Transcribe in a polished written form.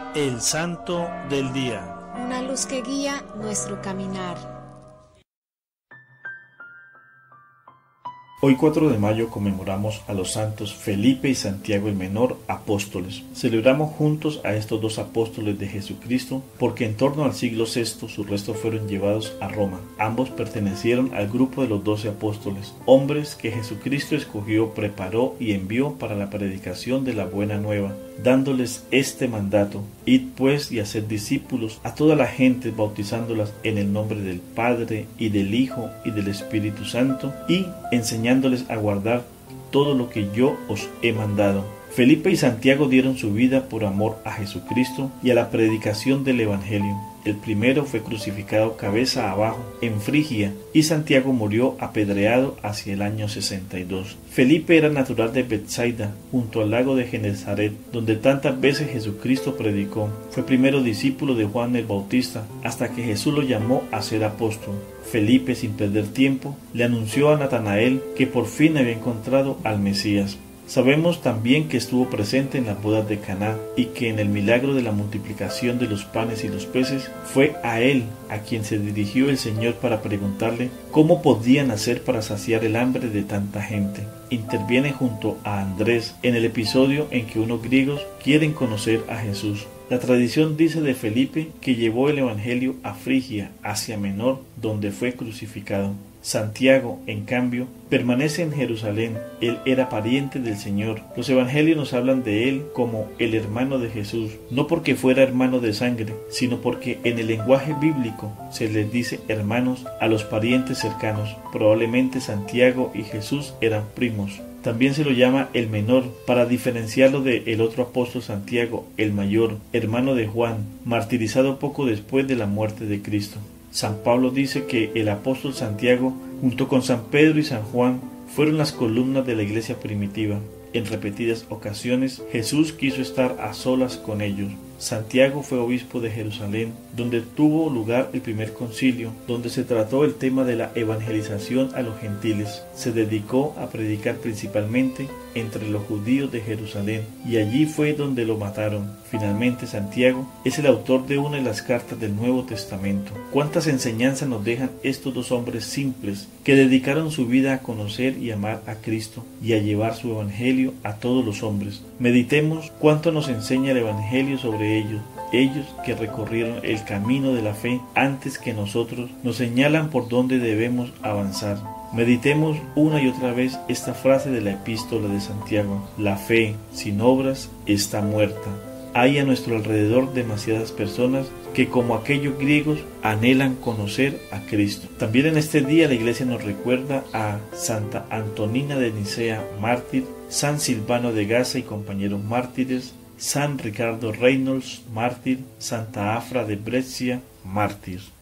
El Santo del Día. Una luz que guía nuestro caminar. Hoy 4 de mayo conmemoramos a los santos Felipe y Santiago el Menor, apóstoles. Celebramos juntos a estos dos apóstoles de Jesucristo porque en torno al siglo VI sus restos fueron llevados a Roma. Ambos pertenecieron al grupo de los 12 apóstoles, hombres que Jesucristo escogió, preparó y envió para la predicación de la buena nueva, dándoles este mandato: id pues y haced discípulos a toda la gente, bautizándolas en el nombre del Padre y del Hijo y del Espíritu Santo, y enseñándoles a guardar todo lo que yo os he mandado. Felipe y Santiago dieron su vida por amor a Jesucristo y a la predicación del Evangelio. El primero fue crucificado cabeza abajo en Frigia y Santiago murió apedreado hacia el año 62. Felipe era natural de Betsaida, junto al lago de Genezaret, donde tantas veces Jesucristo predicó. Fue primero discípulo de Juan el Bautista, hasta que Jesús lo llamó a ser apóstol. Felipe, sin perder tiempo, le anunció a Natanael que por fin había encontrado al Mesías. Sabemos también que estuvo presente en las bodas de Caná y que en el milagro de la multiplicación de los panes y los peces fue a él a quien se dirigió el Señor para preguntarle cómo podían hacer para saciar el hambre de tanta gente. Interviene junto a Andrés en el episodio en que unos griegos quieren conocer a Jesús. La tradición dice de Felipe que llevó el Evangelio a Frigia, Asia Menor, donde fue crucificado. Santiago, en cambio, permanece en Jerusalén. Él era pariente del Señor. Los evangelios nos hablan de él como el hermano de Jesús, no porque fuera hermano de sangre, sino porque en el lenguaje bíblico se les dice hermanos a los parientes cercanos. Probablemente Santiago y Jesús eran primos. También se lo llama el menor, para diferenciarlo del otro apóstol Santiago, el mayor, hermano de Juan, martirizado poco después de la muerte de Cristo. San Pablo dice que el apóstol Santiago, junto con San Pedro y San Juan, fueron las columnas de la iglesia primitiva. En repetidas ocasiones, Jesús quiso estar a solas con ellos. Santiago fue obispo de Jerusalén, donde tuvo lugar el primer concilio, donde se trató el tema de la evangelización a los gentiles. Se dedicó a predicar principalmente entre los judíos de Jerusalén, y allí fue donde lo mataron. Finalmente, Santiago es el autor de una de las cartas del Nuevo Testamento. ¿Cuántas enseñanzas nos dejan estos dos hombres simples que dedicaron su vida a conocer y amar a Cristo y a llevar su evangelio a todos los hombres? Meditemos cuánto nos enseña el evangelio sobre ellos que recorrieron el camino de la fe antes que nosotros, nos señalan por dónde debemos avanzar. Meditemos una y otra vez esta frase de la epístola de Santiago: la fe sin obras está muerta. Hay a nuestro alrededor demasiadas personas que, como aquellos griegos, anhelan conocer a Cristo. También en este día la iglesia nos recuerda a Santa Antonina de Nicea, mártir, San Silvano de Gaza y compañeros mártires, San Ricardo Reynolds, mártir, Santa Afra de Brescia, mártir.